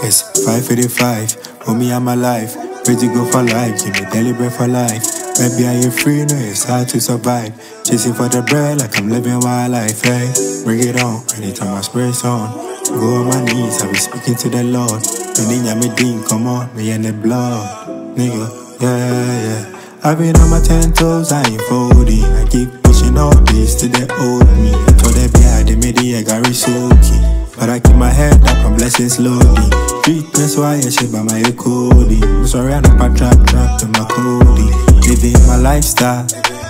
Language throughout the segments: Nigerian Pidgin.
It's 5:55, for me I'm alive. Ready to go for life, give me daily bread for life. Maybe I ain't free, no, it's hard to survive. Chasing for the bread like I'm living wild life, hey. Bring it on, anytime my spirit's on. Go on my knees, I be speaking to the Lord. And me ding, come on, me and the blood. Nigga, yeah. I've been on my 10 toes, I ain't folding. I keep pushing all this till they old me. I told them, yeah, they made the egg, I soaking. But I keep my head up, I'm blessing slowly. Treatment so I shit by my coding. I'm sorry, I'm not trap to my coding. Living my lifestyle,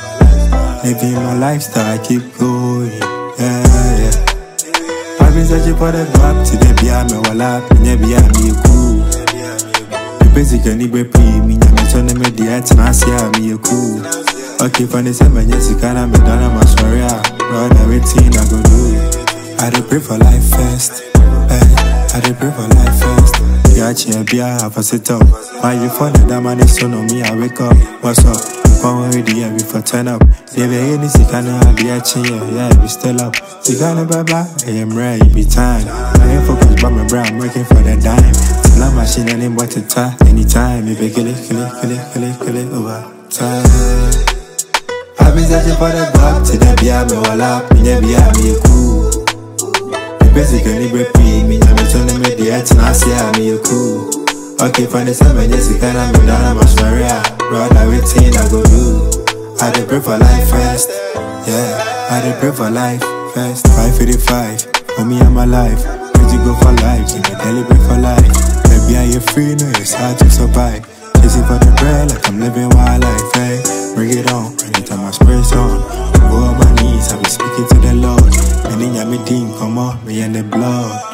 I keep going, yeah. I've been searching for the gap, till they be me while up, and they be me cool. You basically be pre me, I'm turning me the head, and I see me cool. Okay, for the 7 years, you can't be done, I'm sorry, bro, everything I go do. I dey pray for life first, I dey pray for life first. Yeah, be I have a sit up. Why you for the damn man is so on me, I wake up. What's up? Come already, yeah, before turn up. Never any sick, I know I be a chin, yeah, we still up. Sick on the baba, I am ready, be time. I ain't focused by my bra, I'm working for the dime. Till I'm machine and I'm what to tie. Anytime, if I kill it over time. I've been searching for the gap, till they be a me wall up, and they be a me cool. Basically, me, I'm telling me the head, and I see me cool. Okay, for the 7 years, you can't be done, I'm sorry, bro, everything I go do. I dey pray for life first, yeah, I dey pray for life first. 5:55, for me I'm alive. Ready to go for life, give me daily bread for life. Maybe I ain't free, no, it's hard to survive. Chasing for the bread like I'm living wild life, hey. Bring it on, anytime my spirit's on. Go on my knees, I be speaking to the Lord. And then me ding, come on, me and the blood.